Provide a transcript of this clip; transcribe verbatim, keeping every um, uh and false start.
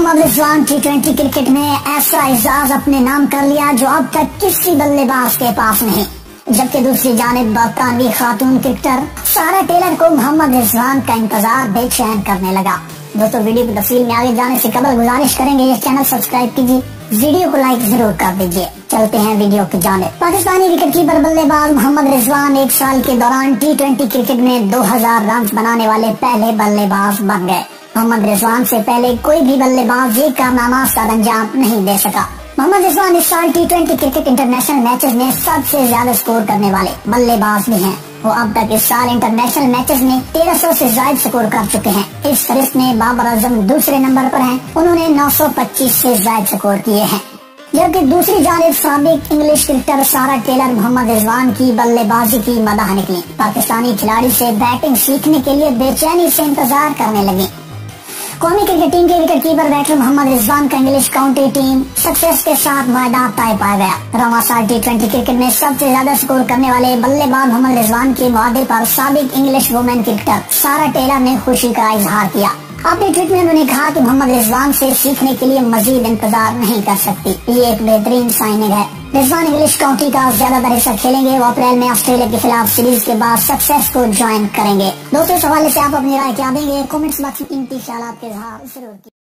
Mohammad Rizwan T twenty cricket में ऐसा एजाज अपने नाम कर लिया जो अब तक किसी बल्लेबाज के पास नहीं। जबकि दूसरी जानिब बरतानवी खातून क्रिकेटर सारा टेलर को मोहम्मद रिजवान का इंतजार बेचैन करने लगा। दोस्तों, वीडियो की तफसील में आगे जाने से कबल गुजारिश करेंगे ये चैनल सब्सक्राइब कीजिए, वीडियो को लाइक जरूर कर दीजिए। चलते हैं वीडियो की जानिब। पाकिस्तानी विकेटकीपर बल्लेबाज मोहम्मद रिजवान एक साल के दौरान टी ट्वेंटी क्रिकेट में दो हजार रन बनाने वाले पहले बल्लेबाज बन गए। मोहम्मद रिजवान से पहले कोई भी बल्लेबाज ये कारनामा सर अंजाम नहीं दे सका। मोहम्मद रिजवान इस साल T twenty cricket international matches में सबसे ज्यादा स्कोर करने वाले बल्लेबाज भी हैं। वो अब तक इस साल इंटरनेशनल मैचेस में तेरह सौ से ज्यादा स्कोर कर चुके हैं। इस फहरिस्त में बाबर आजम दूसरे नंबर पर हैं, उन्होंने नौ सौ पच्चीस से ज्यादा स्कोर किए हैं। जबकि दूसरी जानिब साबिक English cricketer Sarah Taylor Mohammad Rizwan की बल्लेबाजी की मदाह निकली। पाकिस्तानी खिलाड़ी से बैटिंग सीखने के लिए बेचैनी से इंतजार करने लगी। कौमी क्रिकेट टीम के wicket keeper batter Mohammad Rizwan का इंग्लिश काउंटी टीम सक्सेस के साथ मैदान तय पाया गया। रवां साल टी ट्वेंटी क्रिकेट में सबसे ज्यादा स्कोर करने वाले बल्लेबाज मोहम्मद रिजवान के मुआहदे पर साबिक English women cricketer Sarah Taylor ने खुशी का इजहार किया। अपने ट्वीट में उन्होंने कहा कि मोहम्मद रिजवान से सीखने के लिए मजीद इंतजार नहीं कर सकती, ये एक बेहतरीन साइनिंग है। रिजवान इंग्लिश काउंटी का ज्यादातर हिस्सा खेलेंगे। वो अप्रैल में ऑस्ट्रेलिया के खिलाफ सीरीज के बाद सक्सेस को ज्वाइन करेंगे। दोस्तों, इस हवाले से आप अपनी राय क्या देंगे? कमेंट्स बॉक्स में कीमती ख्यालात के इजहार जरूर कीजिए।